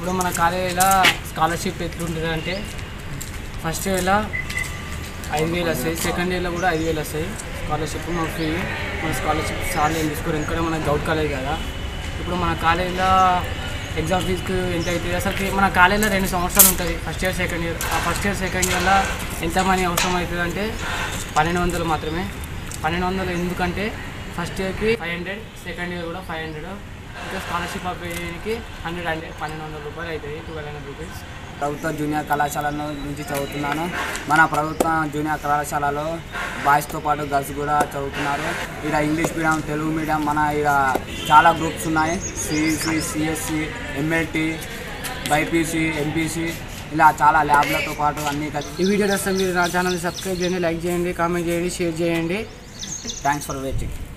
ఇప్పుడు మన కాలేజీలో స్కాలర్షిప్ ఎట్లుంటుందంటే ఫస్ట్ ఇయర్లో 5,000 వస్తాయి, సెకండ్ ఇయర్లో కూడా 5,000 వస్తాయి స్కాలర్షిప్. మనకు ఫ్రీ. మన స్కాలర్షిప్ చాలా ఏం తీసుకోరు, ఎందుకంటే మన గౌట్ కాలేజ్ కదా. ఇప్పుడు మన కాలేజీలో ఎగ్జామ్ ఫీజుకి ఎంత అవుతుంది అసలు? మన కాలేజీలో 2 సంవత్సరాలు ఉంటుంది, ఫస్ట్ ఇయర్ సెకండ్ ఇయర్. ఆ ఫస్ట్ ఇయర్ సెకండ్ ఇయర్లో ఎంత మనీ అవసరం అవుతుంది అంటే 1,200 మాత్రమే. 1,200 ఎందుకంటే ఫస్ట్ ఇయర్కి 500, సెకండ్ ఇయర్ కూడా 500. ఇంకా స్కాలర్షిప్ అప్లైకి 100 రూపాయలు అవుతుంది, 1,200 రూపీస్. ప్రభుత్వ జూనియర్ కళాశాల నుంచి చదువుతున్నాను. మన ప్రభుత్వ జూనియర్ కళాశాలలో బాయ్స్తో పాటు గర్ల్స్ కూడా చదువుతున్నారు. ఇక్కడ ఇంగ్లీష్ మీడియం, తెలుగు మీడియం, మన ఇక్కడ చాలా గ్రూప్స్ ఉన్నాయి. CEC, CSC, MLT, BiPC, MPC, ఇలా చాలా ల్యాబ్లతో పాటు అన్నీ. ఈ వీడియో వస్తే మీరు నా ఛానల్ని సబ్స్క్రైబ్ చేయండి, లైక్ చేయండి, కామెంట్ చేయండి, షేర్ చేయండి. Thanks for watching.